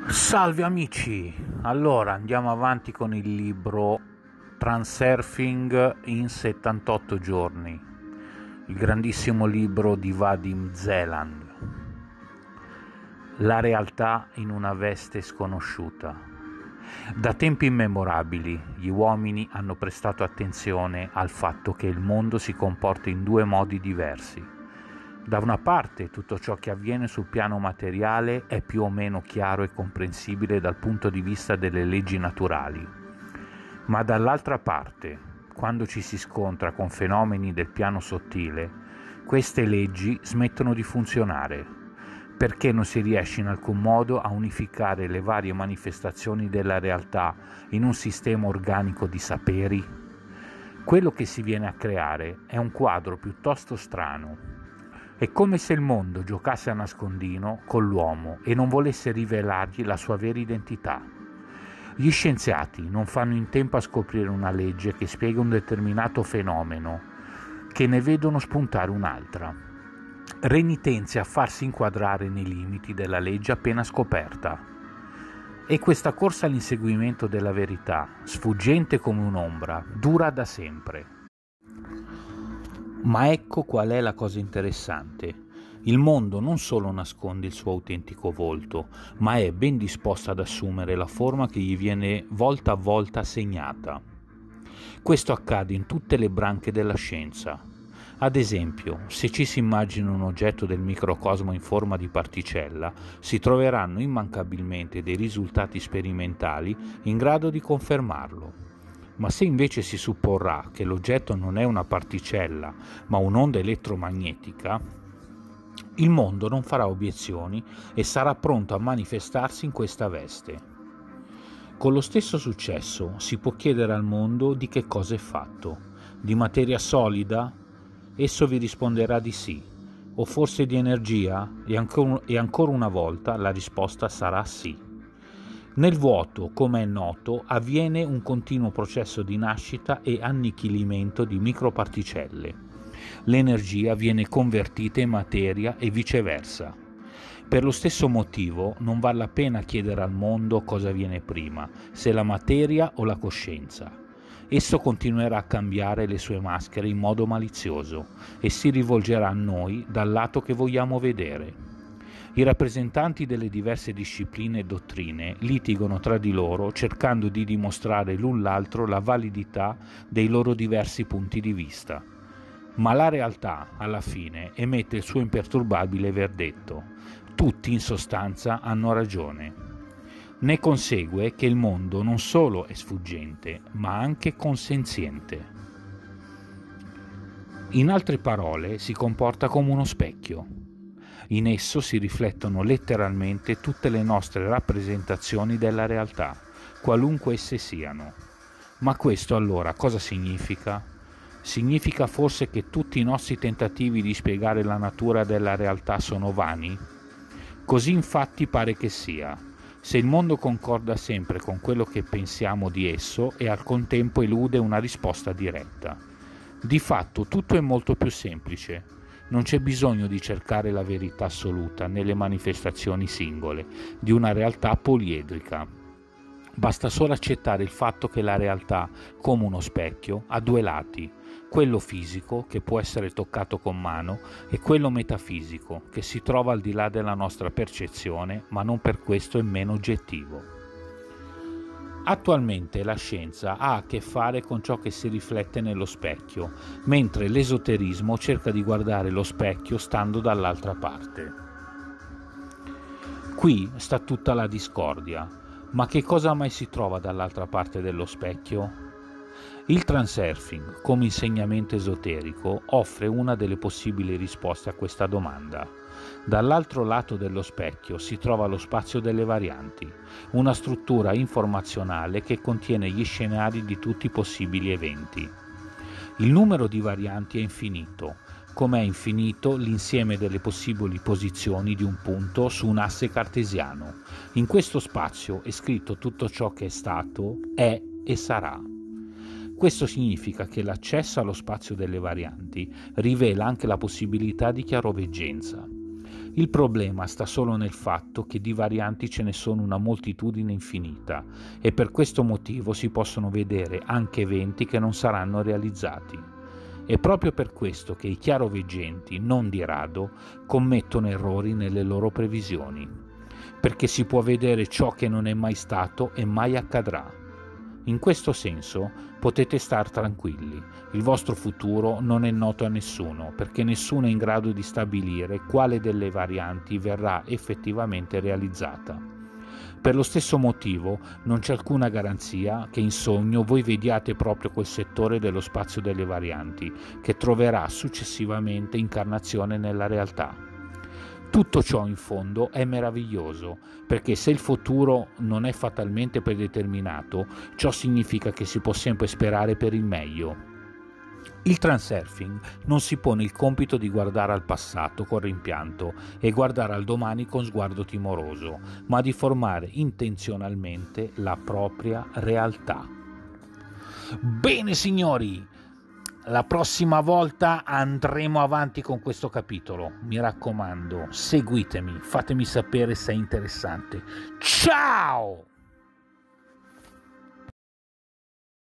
Salve amici, allora andiamo avanti con il libro Transurfing in 78 giorni, il grandissimo libro di Vadim Zeland. La realtà in una veste sconosciuta. Da tempi immemorabili gli uomini hanno prestato attenzione al fatto che il mondo si comporta in due modi diversi. Da una parte tutto ciò che avviene sul piano materiale è più o meno chiaro e comprensibile dal punto di vista delle leggi naturali, ma dall'altra parte, quando ci si scontra con fenomeni del piano sottile, queste leggi smettono di funzionare, perché non si riesce in alcun modo a unificare le varie manifestazioni della realtà in un sistema organico di saperi. Quello che si viene a creare è un quadro piuttosto strano. È come se il mondo giocasse a nascondino con l'uomo e non volesse rivelargli la sua vera identità. Gli scienziati non fanno in tempo a scoprire una legge che spiega un determinato fenomeno, che ne vedono spuntare un'altra, renitenze a farsi inquadrare nei limiti della legge appena scoperta. E questa corsa all'inseguimento della verità, sfuggente come un'ombra, dura da sempre. Ma ecco qual è la cosa interessante. Il mondo non solo nasconde il suo autentico volto, ma è ben disposto ad assumere la forma che gli viene volta a volta assegnata. Questo accade in tutte le branche della scienza. Ad esempio, se ci si immagina un oggetto del microcosmo in forma di particella, si troveranno immancabilmente dei risultati sperimentali in grado di confermarlo. Ma se invece si supporrà che l'oggetto non è una particella, ma un'onda elettromagnetica, il mondo non farà obiezioni e sarà pronto a manifestarsi in questa veste. Con lo stesso successo si può chiedere al mondo di che cosa è fatto. Di materia solida? Esso vi risponderà di sì. O forse di energia? E ancora una volta la risposta sarà sì. Nel vuoto, come è noto, avviene un continuo processo di nascita e annichilimento di microparticelle. L'energia viene convertita in materia e viceversa. Per lo stesso motivo non vale la pena chiedere al mondo cosa viene prima, se la materia o la coscienza. Esso continuerà a cambiare le sue maschere in modo malizioso e si rivolgerà a noi dal lato che vogliamo vedere. I rappresentanti delle diverse discipline e dottrine litigano tra di loro cercando di dimostrare l'un l'altro la validità dei loro diversi punti di vista. Ma la realtà, alla fine, emette il suo imperturbabile verdetto. Tutti, in sostanza, hanno ragione. Ne consegue che il mondo non solo è sfuggente, ma anche consenziente. In altre parole, si comporta come uno specchio. In esso si riflettono letteralmente tutte le nostre rappresentazioni della realtà, qualunque esse siano. Ma questo allora cosa significa? Significa forse che tutti i nostri tentativi di spiegare la natura della realtà sono vani? Così infatti pare che sia, se il mondo concorda sempre con quello che pensiamo di esso e al contempo elude una risposta diretta. Di fatto tutto è molto più semplice. Non c'è bisogno di cercare la verità assoluta nelle manifestazioni singole di una realtà poliedrica. Basta solo accettare il fatto che la realtà, come uno specchio, ha due lati, quello fisico, che può essere toccato con mano, e quello metafisico, che si trova al di là della nostra percezione, ma non per questo è meno oggettivo. Attualmente la scienza ha a che fare con ciò che si riflette nello specchio, mentre l'esoterismo cerca di guardare lo specchio stando dall'altra parte. Qui sta tutta la discordia, ma che cosa mai si trova dall'altra parte dello specchio? Il transurfing, come insegnamento esoterico, offre una delle possibili risposte a questa domanda. Dall'altro lato dello specchio si trova lo spazio delle varianti, una struttura informazionale che contiene gli scenari di tutti i possibili eventi. Il numero di varianti è infinito, come è infinito l'insieme delle possibili posizioni di un punto su un asse cartesiano. In questo spazio è scritto tutto ciò che è stato, è e sarà. Questo significa che l'accesso allo spazio delle varianti rivela anche la possibilità di chiaroveggenza. Il problema sta solo nel fatto che di varianti ce ne sono una moltitudine infinita e per questo motivo si possono vedere anche eventi che non saranno realizzati. È proprio per questo che i chiaroveggenti, non di rado, commettono errori nelle loro previsioni, perché si può vedere ciò che non è mai stato e mai accadrà. In questo senso potete star tranquilli, il vostro futuro non è noto a nessuno, perché nessuno è in grado di stabilire quale delle varianti verrà effettivamente realizzata. Per lo stesso motivo non c'è alcuna garanzia che in sogno voi vediate proprio quel settore dello spazio delle varianti, che troverà successivamente incarnazione nella realtà. Tutto ciò in fondo è meraviglioso, perché se il futuro non è fatalmente predeterminato, ciò significa che si può sempre sperare per il meglio. Il transurfing non si pone il compito di guardare al passato con rimpianto e guardare al domani con sguardo timoroso, ma di formare intenzionalmente la propria realtà. Bene signori, la prossima volta andremo avanti con questo capitolo. Mi raccomando, seguitemi, fatemi sapere se è interessante. Ciao!